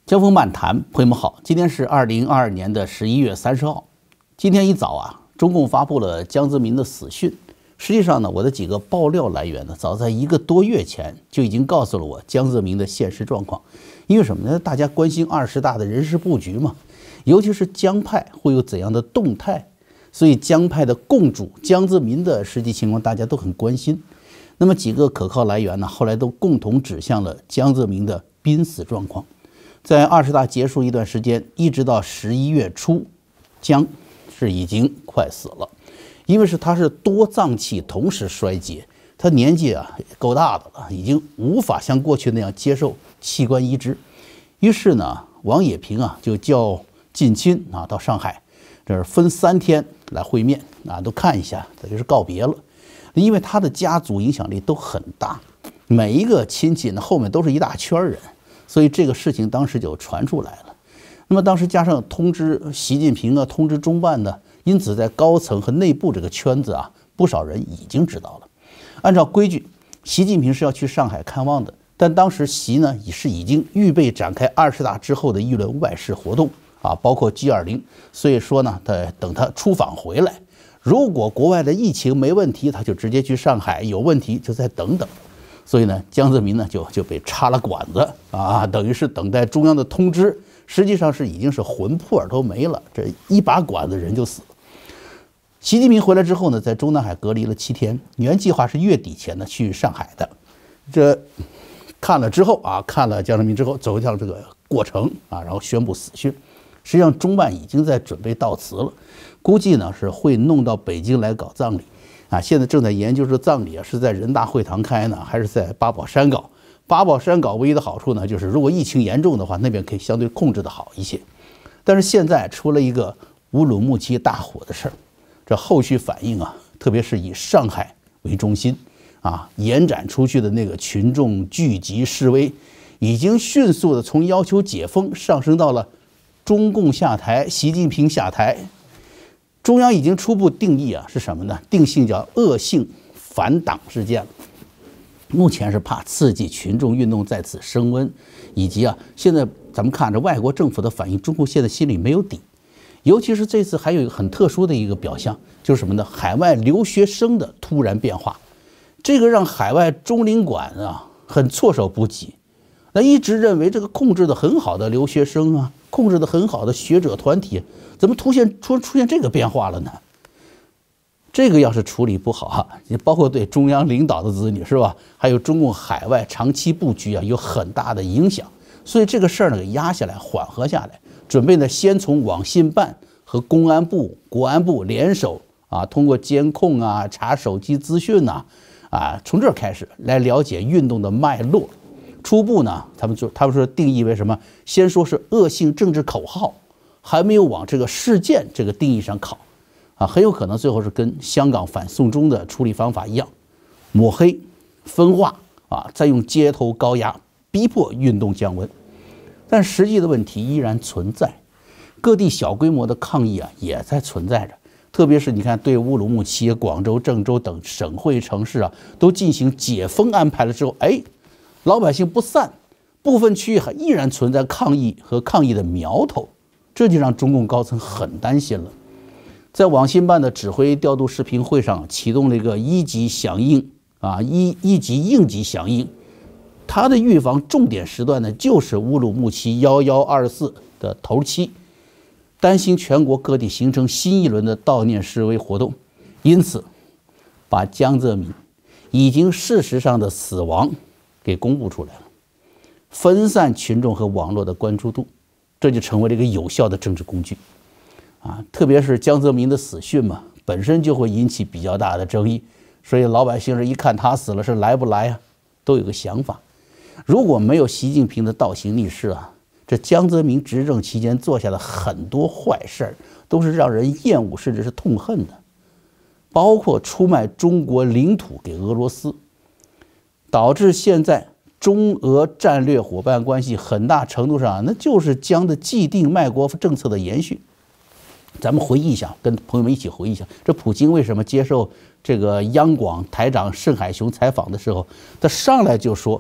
江峰漫谈，朋友们好，今天是2022年的11月30号。今天一早啊，中共发布了江泽民的死讯。实际上呢，我的几个爆料来源呢，早在1个多月前就已经告诉了我江泽民的现实状况。因为什么呢？大家关心20大的人事布局嘛，尤其是江派会有怎样的动态，所以江派的共主江泽民的实际情况大家都很关心。那么几个可靠来源呢，后来都共同指向了江泽民的濒死状况。在20大结束一段时间，一直到11月初，江是已经快死了，因为他是多脏器同时衰竭，他年纪啊够大的了，已经无法像过去那样接受器官移植。于是呢，王冶平啊就叫近亲啊到上海，这是分3天来会面啊，都看一下，等于是告别了。因为他的家族影响力都很大，每一个亲戚呢后面都是一大圈人。所以这个事情当时就传出来了。那么当时加上通知习近平啊，通知中办的，因此在高层和内部这个圈子啊，不少人已经知道了。按照规矩，习近平是要去上海看望的，但当时习呢也是已经预备展开20大之后的一轮外事活动啊，包括 G20。所以说呢，等他出访回来，如果国外的疫情没问题，他就直接去上海；有问题就再等等。所以呢，江泽民呢就被插了管子啊，等于是等待中央的通知，实际上是已经是魂魄都没了，这一把管子人就死了。习近平回来之后呢，在中南海隔离了7天，原计划是月底前呢去上海的。这看了之后啊，看了江泽民之后，走向这个过程啊，然后宣布死讯。实际上中办已经在准备悼词了，估计呢是会弄到北京来搞葬礼。啊，现在正在研究这葬礼啊，是在人大会堂开呢，还是在八宝山搞？八宝山搞唯一的好处呢，就是如果疫情严重的话，那边可以相对控制的好一些。但是现在出了一个乌鲁木齐大火的事儿，这后续反应啊，特别是以上海为中心啊，延展出去的那个群众聚集示威，已经迅速的从要求解封上升到了中共下台、习近平下台。中央已经初步定义啊是什么呢？定性叫恶性反党事件了。目前是怕刺激群众运动再次升温，以及啊现在咱们看着外国政府的反应，中共现在心里没有底。尤其是这次还有一个很特殊的一个表象，就是什么呢？海外留学生的突然变化，这个让海外中领馆啊很措手不及。那一直认为这个控制的很好的留学生啊，控制的很好的学者团体，怎么出现这个变化了呢？这个要是处理不好啊，也包括对中央领导的子女是吧？还有中共海外长期布局啊，有很大的影响。所以这个事儿呢，给压下来，缓和下来，准备呢先从网信办和公安部、国安部联手啊，通过监控啊、查手机资讯呐，从这儿开始来了解运动的脉络。初步呢，他们说定义为什么？先说是恶性政治口号，还没有往这个事件这个定义上考，啊，很有可能最后是跟香港反送中的处理方法一样，抹黑、分化啊，再用街头高压逼迫运动降温。但实际的问题依然存在，各地小规模的抗议啊也在存在着。特别是你看，对乌鲁木齐、广州、郑州等省会城市啊，都进行解封安排了之后，老百姓不散，部分区域还依然存在抗议和抗议的苗头，这就让中共高层很担心了。在网信办的指挥调度视频会上，启动了一个一级响应啊，一级应急响应，它的预防重点时段呢，就是乌鲁木齐1124的头七，担心全国各地形成新一轮的悼念示威活动，因此把江泽民已经事实上的死亡给公布出来了，分散群众和网络的关注度，这就成为了一个有效的政治工具啊！特别是江泽民的死讯嘛，本身就会引起比较大的争议，所以老百姓是一看他死了是来不来啊，都有个想法。如果没有习近平的倒行逆施啊，这江泽民执政期间做下的很多坏事儿，都是让人厌恶甚至是痛恨的，包括出卖中国领土给俄罗斯。导致现在中俄战略伙伴关系很大程度上，那就是江的既定卖国政策的延续。咱们回忆一下，跟朋友们一起回忆一下，这普京为什么接受这个央广台长盛海雄采访的时候，他上来就说，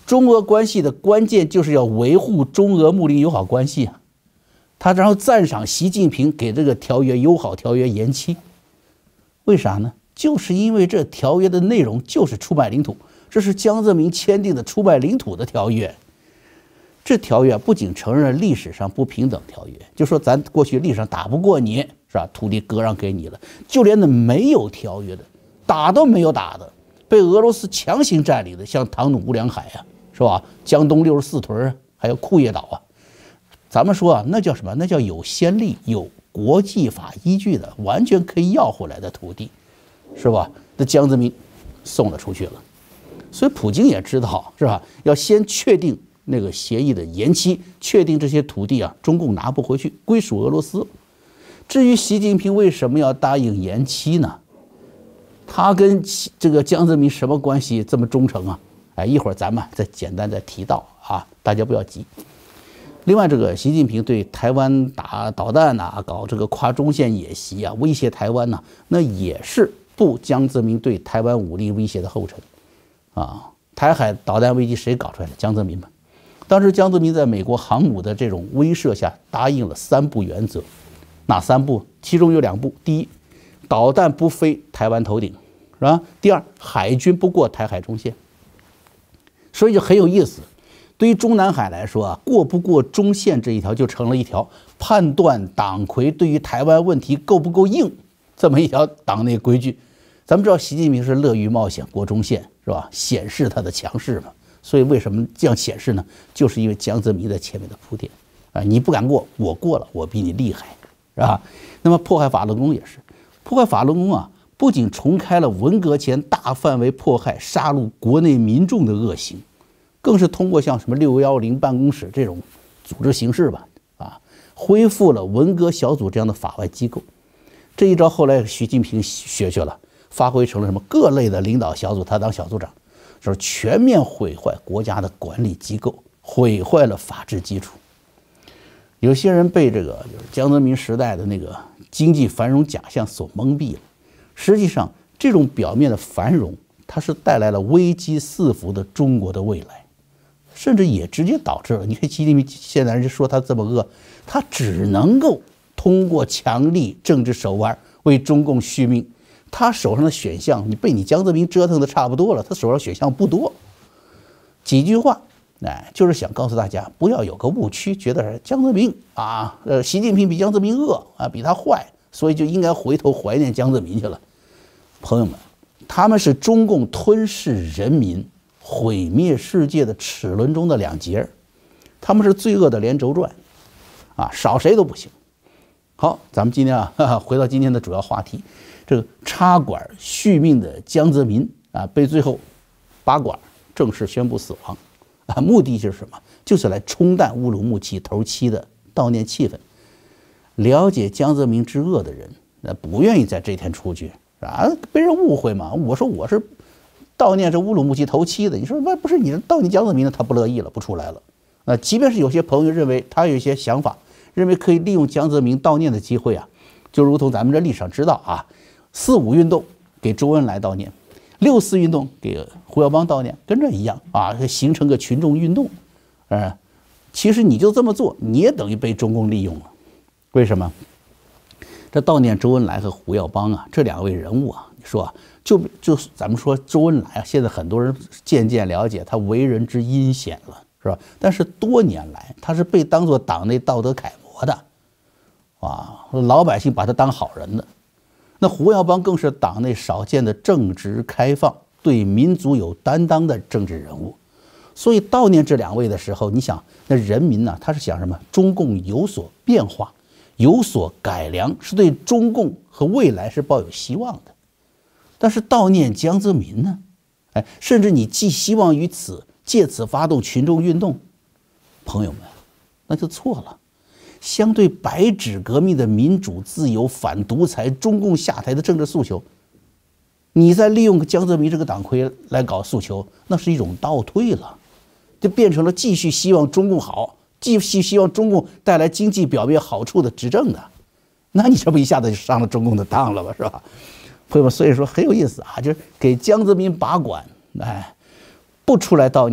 中俄关系的关键就是要维护中俄睦邻友好关系啊。他然后赞赏习近平给这个友好条约延期，为啥呢？就是因为这条约的内容就是出卖领土，这是江泽民签订的出卖领土的条约。这条约不仅承认了历史上不平等条约，就说咱过去历史上打不过你是吧，土地割让给你了，就连那没有条约的，打都没有打的，被俄罗斯强行占领的，像唐努乌梁海啊，是吧？江东64屯啊，还有库页岛啊，咱们说啊，那叫什么？那叫有先例、有国际法依据的，完全可以要回来的土地，是吧？那江泽民送了出去了，所以普京也知道，是吧？要先确定那个协议的延期，确定这些土地啊，中共拿不回去，归属俄罗斯。至于习近平为什么要答应延期呢？他跟这个江泽民什么关系这么忠诚啊？哎，一会儿咱们再简单再提到啊，大家不要急。另外，这个习近平对台湾打导弹呐，搞这个跨中线演习啊，威胁台湾呐，那也是步江泽民对台湾武力威胁的后尘啊。台海导弹危机谁搞出来的？江泽民嘛。当时江泽民在美国航母的这种威慑下，答应了3不原则。哪3不？其中有2不：第一，导弹不飞台湾头顶，是吧？第二，海军不过台海中线。所以就很有意思。对于中南海来说啊，过不过中线这一条就成了一条判断党魁对于台湾问题够不够硬这么一条党内规矩。咱们知道习近平是乐于冒险过中线，是吧？显示他的强势嘛。所以为什么这样显示呢？就是因为江泽民在前面的铺垫啊，你不敢过，我过了，我比你厉害，是吧？那么迫害法轮功也是，迫害法轮功啊，不仅重开了文革前大范围迫害、杀戮国内民众的恶行，更是通过像什么610办公室这种组织形式吧，啊，恢复了文革小组这样的法外机构。这一招后来习近平学了，发挥成了什么各类的领导小组，他当小组长。就是全面毁坏国家的管理机构，毁坏了法治基础。有些人被这个就是江泽民时代的那个经济繁荣假象所蒙蔽了，实际上这种表面的繁荣，它是带来了危机四伏的中国的未来，甚至也直接导致了，你看习近平现在人说他这么恶，他只能够通过强力政治手腕为中共续命。他手上的选项，你被你江泽民折腾的差不多了，他手上选项不多。几句话，哎，就是想告诉大家，不要有个误区，觉得江泽民啊，习近平比江泽民恶啊，比他坏，所以就应该回头怀念江泽民去了。朋友们，他们是中共吞噬人民、毁灭世界的齿轮中的两节，他们是罪恶的连轴转，啊，少谁都不行。好，咱们今天啊，回到今天的主要话题。这个插管续命的江泽民啊，被最后拔管正式宣布死亡啊，目的就是什么？就是来冲淡乌鲁木齐头七的悼念气氛。了解江泽民之恶的人，那不愿意在这天出去啊，被人误会嘛。我说我是悼念这乌鲁木齐头七的，你说那不是你悼念江泽民的，他不乐意了，不出来了。即便是有些朋友认为他有一些想法，认为可以利用江泽民悼念的机会啊，就如同咱们这历史上知道啊。4·5运动给周恩来悼念，6·4运动给胡耀邦悼念，跟这一样啊，形成个群众运动。其实你就这么做，你也等于被中共利用了。为什么？这悼念周恩来和胡耀邦啊，这2位人物啊，你说啊，就咱们说周恩来啊，现在很多人渐渐了解他为人之阴险了，是吧？但是多年来他是被当作党内道德楷模的，啊，老百姓把他当好人的。那胡耀邦更是党内少见的正直开放、对民族有担当的政治人物。所以悼念这2位的时候，你想，那人民呢，他是想什么？中共有所变化，有所改良，是对中共和未来是抱有希望的。但是悼念江泽民呢，哎，甚至你寄希望于此，借此发动群众运动，朋友们，那就错了。相对白纸革命的民主自由、反独裁、中共下台的政治诉求，你再利用江泽民这个党魁来搞诉求，那是一种倒退了，就变成了继续希望中共好，继续希望中共带来经济表面好处的执政的，那你这不一下子就上了中共的当了吧，是吧？朋友们，所以说很有意思啊，就是给江泽民拔管，哎，不出来悼念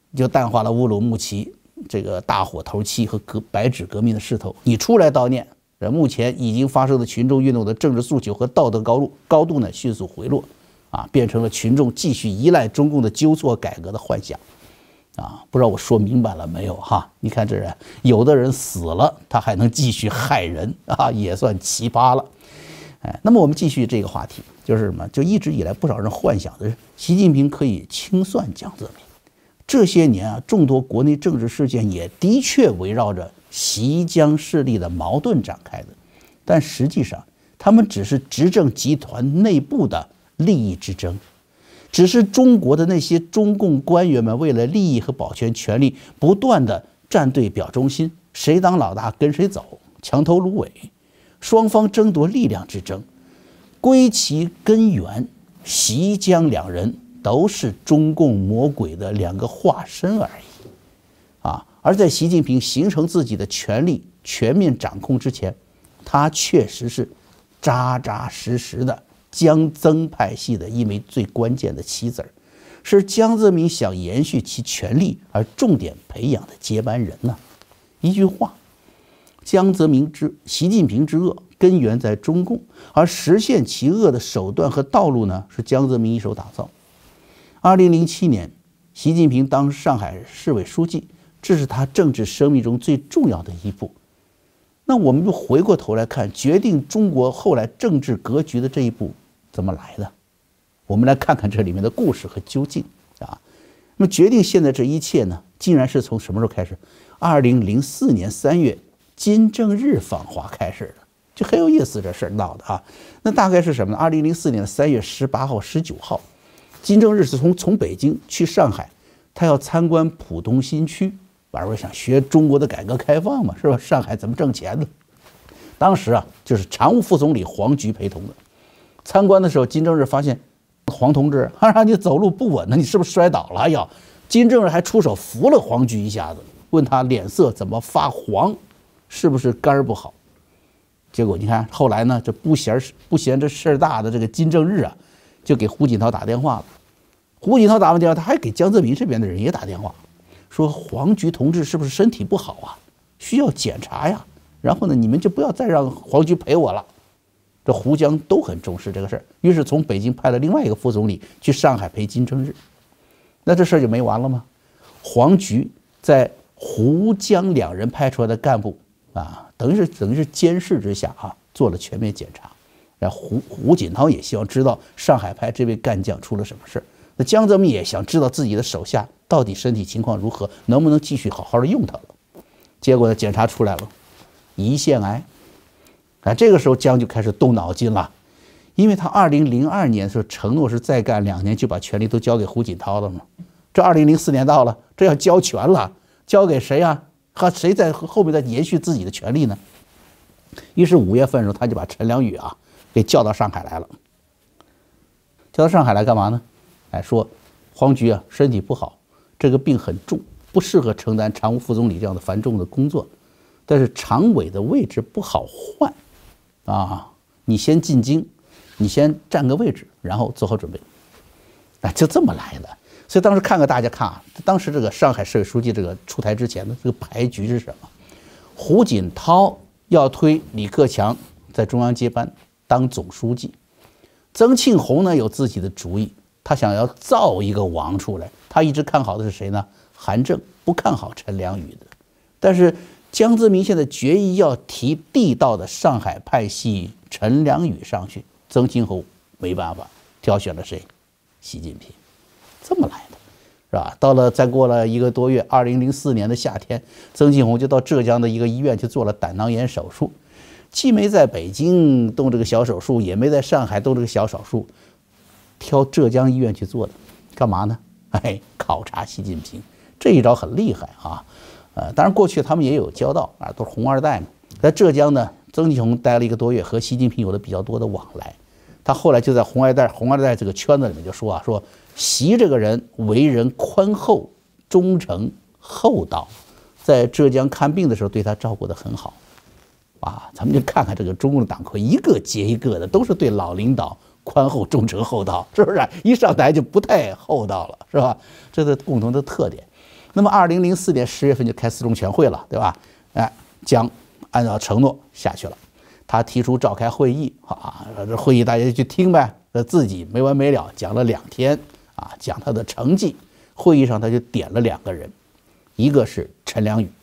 就淡化了乌鲁木齐这个大火头七和白纸革命的势头。你出来悼念，目前已经发生的群众运动的政治诉求和道德高度呢迅速回落，变成了群众继续依赖中共的纠错改革的幻想。不知道我说明白了没有哈？你看这人，有的人死了，他还能继续害人也算奇葩了。那么我们继续这个话题，就是什么？就一直以来不少人幻想的是，习近平可以清算江泽民。这些年众多国内政治事件也的确围绕着习江势力的矛盾展开的，但实际上他们只是执政集团内部的利益之争。只是中国的那些中共官员们为了利益和保全权力，不断的站队表忠心，谁当老大跟谁走，墙头芦苇，双方争夺力量之争。归其根源，习江两人都是中共魔鬼的两个化身而已。而在习近平形成自己的权力全面掌控之前，他确实是扎扎实实的江曾派系的一枚最关键的棋子儿，是江泽民想延续其权力而重点培养的接班人呢。一句话，习近平之恶根源在中共，而实现其恶的手段和道路呢，是江泽民一手打造。2007年，习近平当上海市委书记，这是他政治生命中最重要的一步。那我们就回过头来看，决定中国后来政治格局的这一步怎么来的？我们来看看这里面的故事和究竟那么决定现在这一切呢，竟然是从什么时候开始？2004年3月，金正日访华开始的，就很有意思，这事儿闹的那大概是什么呢？2004年3月18号、19号，金正日是从北京去上海，他要参观浦东新区。我想学中国的改革开放嘛，是吧？上海怎么挣钱的？当时就是常务副总理黄菊陪同的。参观的时候，金正日发现黄同志，让你走路不稳呢，你是不是摔倒了？金正日还出手扶了黄菊一下子，问他脸色怎么发黄，是不是肝儿不好？结果你看后来呢，这不嫌这事儿大的这个金正日就给胡锦涛打电话了。胡锦涛打完电话，他还给江泽民这边的人也打电话。说黄菊同志是不是身体不好需要检查呀？然后呢，你们就不要再让黄菊陪我了。这胡江都很重视这个事儿，于是从北京派了另外一个副总理去上海陪金正日。那这事儿就没完了吗？黄菊在胡江两人派出来的干部等于是监视之下做了全面检查。然后胡锦涛也希望知道上海派这位干将出了什么事。那江泽民也想知道自己的手下到底身体情况如何，能不能继续好好的用他了。结果呢，检查出来了胰腺癌。这个时候江就开始动脑筋了，因为他2002年的时候承诺是再干2年就把权力都交给胡锦涛了嘛。这2004年到了，这要交权了，交给谁和谁在后面再延续自己的权力呢？于是5月份的时候，他就把陈良宇给叫到上海来了。叫到上海来干嘛呢？说黄菊身体不好，这个病很重，不适合承担常务副总理这样的繁重的工作，但是常委的位置不好换你先进京，你先占个位置，然后做好准备。就这么来的。所以当时大家看当时这个上海市委书记这个出台之前的这个牌局是什么？胡锦涛要推李克强在中央接班当总书记，曾庆红呢有自己的主意，他想要造一个王出来。他一直看好的是谁呢？韩正，不看好陈良宇的。但是江泽民现在决意要提地道的上海派系陈良宇上去，曾庆红没办法，挑选了谁？习近平。这么来的，是吧？再过了1个多月，2004年的夏天，曾庆红就到浙江的一个医院去做了胆囊炎手术，既没在北京动这个小手术，也没在上海动这个小手术，挑浙江医院去做的，干嘛呢？考察习近平。这一招很厉害当然过去他们也有交道都是红二代嘛。在浙江呢，曾庆红待了1个多月，和习近平有了比较多的往来。他后来就在红二代这个圈子里面就说习这个人为人宽厚、忠诚、厚道，在浙江看病的时候对他照顾得很好咱们就看看这个中共的党魁一个接一个的都是对老领导宽厚、忠诚、厚道，是不是？一上台就不太厚道了，是吧？这是共同的特点。 那么2004年10月份就开四中全会了，对吧？哎，江按照承诺下去了，他提出召开会议啊，这会议大家就去听呗，自己没完没了讲了2天啊，讲他的成绩。会议上他就点了2个人，一个是陈良宇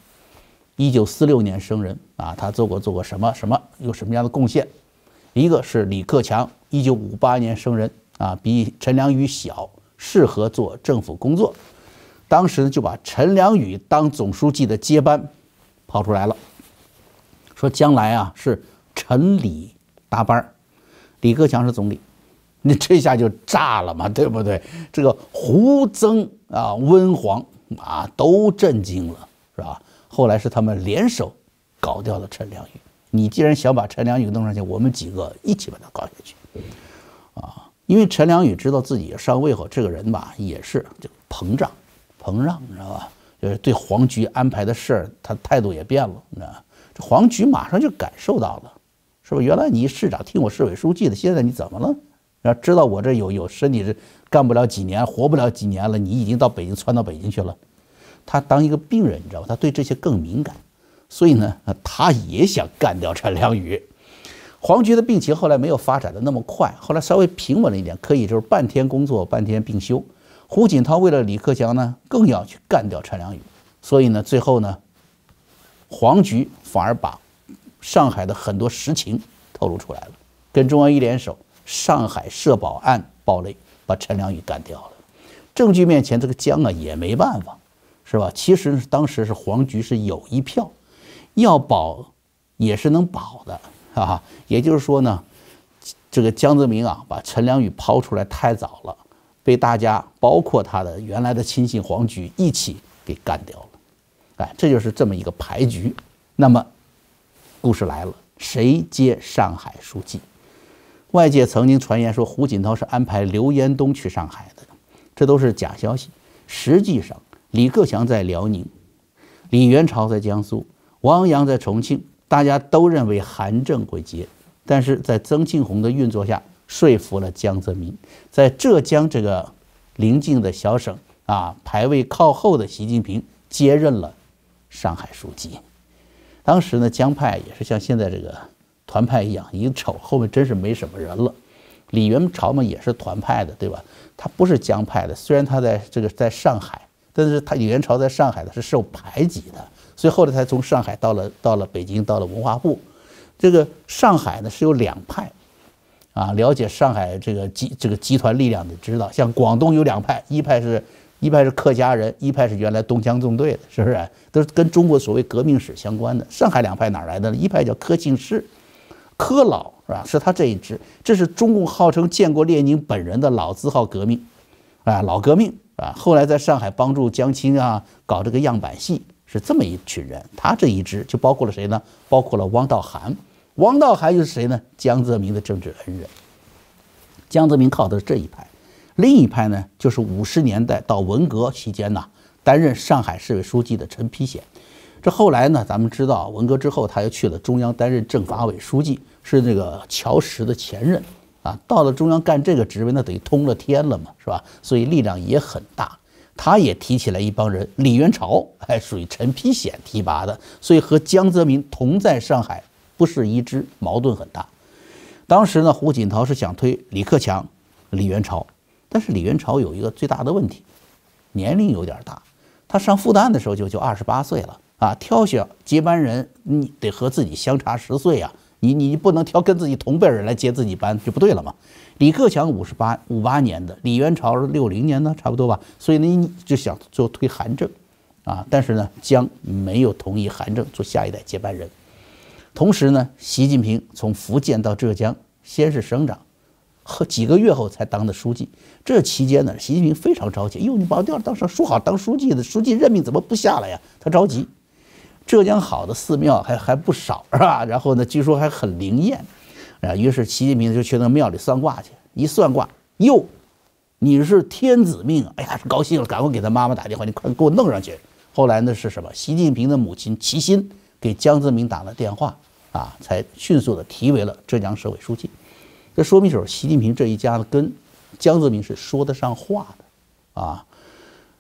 ，1946年生人啊，他做过什么什么，有什么样的贡献；一个是李克强，1958年生人啊，比陈良宇小，适合做政府工作。当时就把陈良宇当总书记的接班抛出来了，说将来啊是陈李搭班，李克强是总理，你这下就炸了嘛，对不对？这个胡曾啊、温黄啊都震惊了，是吧？后来是他们联手搞掉了陈良宇。你既然想把陈良宇弄上去，我们几个一起把他搞下去啊！因为陈良宇知道自己上位后，这个人吧也是就膨胀，你知道吧？就是对黄菊安排的事儿，他态度也变了，你知道吧？这黄菊马上就感受到了，是吧？原来你市长听我市委书记的，现在你怎么了？然后知道我这有身体是干不了几年，活不了几年了，你已经到北京窜到北京去了。他当一个病人，你知道吧？他对这些更敏感，所以呢，他也想干掉陈良宇。黄菊的病情后来没有发展的那么快，后来稍微平稳了一点，可以就是半天工作半天病休。胡锦涛为了李克强呢，更要去干掉陈良宇，所以呢，最后呢，黄菊反而把上海的很多实情透露出来了，跟中央一联手，上海社保案爆雷，把陈良宇干掉了。证据面前，这个江啊也没办法，是吧？其实当时是黄菊是有一票，要保也是能保的啊。也就是说呢，这个江泽民啊，把陈良宇抛出来太早了，被大家包括他的原来的亲信黄菊一起给干掉了。哎，这就是这么一个牌局。那么，故事来了，谁接上海书记？外界曾经传言说胡锦涛是安排刘延东去上海的，这都是假消息。实际上，李克强在辽宁，李元朝在江苏，王阳在重庆，大家都认为韩正会接，但是在曾庆红的运作下，说服了江泽民，在浙江这个邻近的小省啊，排位靠后的习近平接任了上海书记。当时呢，江派也是像现在这个团派一样，一瞅后面真是没什么人了。李元朝嘛也是团派的，对吧？他不是江派的，虽然他在上海，但是他李元朝在上海呢是受排挤的，所以后来才从上海到了北京，到了文化部。这个上海呢是有2派，啊，了解上海这个集团力量的知道，像广东有2派，一派是客家人，一派是原来东江纵队的，是不是？都是跟中国所谓革命史相关的。上海2派哪来的呢？一派叫柯庆施，柯老是吧？是他这一支，这是中共号称见过列宁本人的老字号革命，啊，老革命啊。后来在上海帮助江青啊搞这个样板戏，是这么一群人。他这一支就包括了谁呢？包括了汪道涵。汪道涵又是谁呢？江泽民的政治恩人。江泽民靠的是这一派。另一派呢，就是50年代到文革期间呢，担任上海市委书记的陈丕显。这后来呢，咱们知道文革之后，他又去了中央担任政法委书记，是这个乔石的前任啊。到了中央干这个职位，那等于通了天了嘛，是吧？所以力量也很大。他也提起来一帮人，李元朝还属于陈丕显提拔的，所以和江泽民同在上海，不是一支，矛盾很大。当时呢，胡锦涛是想推李克强、李元朝。但是李元朝有一个最大的问题，年龄有点大。他上复旦的时候就28岁了啊，挑选接班人你得和自己相差10岁啊，你不能挑跟自己同辈人来接自己班就不对了嘛。李克强58年的，李元朝是60年的，差不多吧。所以呢，你就想就推韩正啊，但是呢，江没有同意韩正做下一代接班人。同时呢，习近平从福建到浙江，先是省长。几个月后才当的书记，这期间呢，习近平非常着急。哟，你把我调当上说好当书记的，书记任命怎么不下来呀？他着急。浙江好的寺庙还不少，是吧？然后呢，据说还很灵验，啊，于是习近平就去那庙里算卦去。一算卦，哟，你是天子命，哎呀，高兴了，赶快给他妈妈打电话，你快给我弄上去。后来呢是什么？习近平的母亲齐心给江泽民打了电话，啊，才迅速的提为了浙江省委书记。这说明就是习近平这一家子跟江泽民是说得上话的，啊，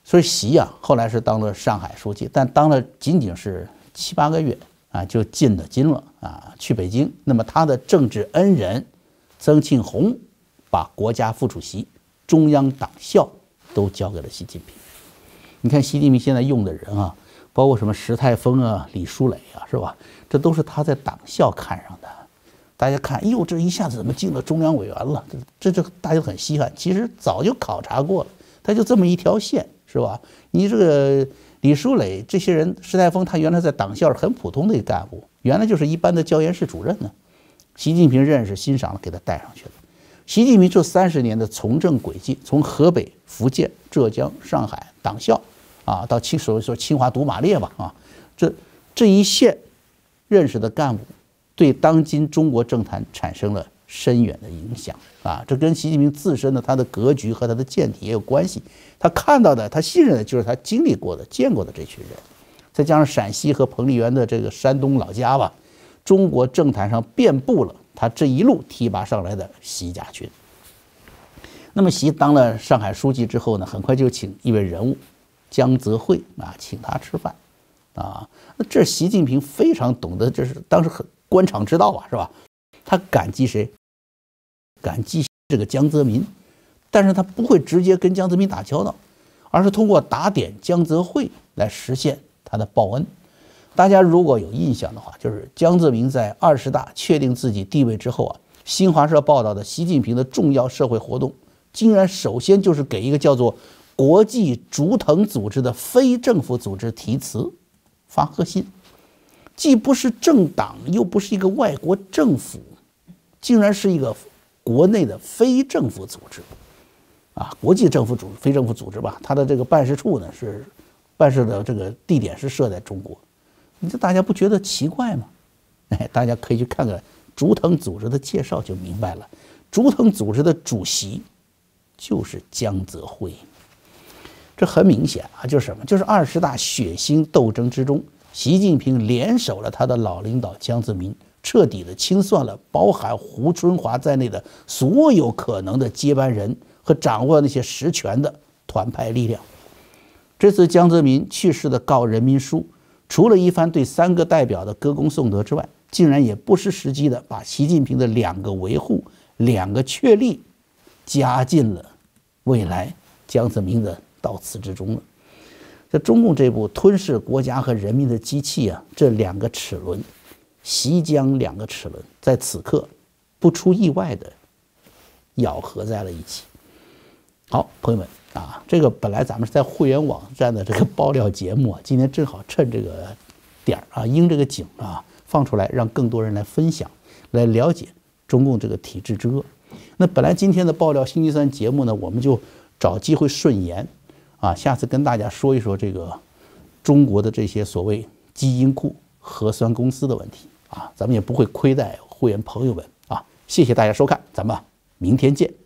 所以习啊后来是当了上海书记，但当了仅仅是7、8个月啊，就进了京了啊，去北京。那么他的政治恩人曾庆红把国家副主席、中央党校都交给了习近平。你看习近平现在用的人啊，包括什么石泰峰啊、李书磊啊，是吧？这都是他在党校看上的。大家看，哟，这一下子怎么进了中央委员了？这大家很稀罕。其实早就考察过了，他就这么一条线，是吧？你这个李书磊这些人，石泰峰他原来在党校是很普通的一个干部，原来就是一般的教研室主任呢。习近平认识欣赏了，给他带上去了。习近平这30年的从政轨迹，从河北、福建、浙江、上海党校啊，到所谓说清华读马列吧啊，这一线认识的干部，对当今中国政坛产生了深远的影响啊！这跟习近平自身的他的格局和他的见体也有关系。他看到的，他信任的就是他经历过的、见过的这群人，再加上陕西和彭丽媛的这个山东老家吧，中国政坛上遍布了他这一路提拔上来的习家军。那么习当了上海书记之后呢，很快就请一位人物江泽会啊，请他吃饭啊。那这习近平非常懂得，这是当时很官场之道啊，是吧？他感激谁？感激这个江泽民，但是他不会直接跟江泽民打交道，而是通过打点江泽会来实现他的报恩。大家如果有印象的话，就是江泽民在20大确定自己地位之后啊，新华社报道的习近平的重要社会活动，竟然首先就是给一个叫做国际竹藤组织的非政府组织题词发贺信，既不是政党，又不是一个外国政府，竟然是一个国内的非政府组织啊，国际政府组织、非政府组织吧，它的这个办事处呢是办事的这个地点是设在中国，你这大家不觉得奇怪吗？哎，大家可以去看看竹藤组织的介绍就明白了。竹藤组织的主席就是江泽会。这很明显啊，就是什么？就是20大血腥斗争之中，习近平联手了他的老领导江泽民，彻底的清算了包含胡春华在内的所有可能的接班人和掌握那些实权的团派力量。这次江泽民去世的告人民书，除了一番对3个代表的歌功颂德之外，竟然也不失时机的把习近平的2个维护、2个确立加进了未来江泽民的悼词之中了。在中共这部吞噬国家和人民的机器啊，这2个齿轮，习江2个齿轮，在此刻不出意外的咬合在了一起。好，朋友们啊，这个本来咱们是在会员网站的这个爆料节目啊，今天正好趁这个点啊，应这个景啊，放出来，让更多人来分享，来了解中共这个体制之恶。那本来今天的爆料星期三节目呢，我们就找机会顺延啊，下次跟大家说一说这个中国的这些所谓基因库、核酸公司的问题啊，咱们也不会亏待会员朋友们啊。谢谢大家收看，咱们明天见。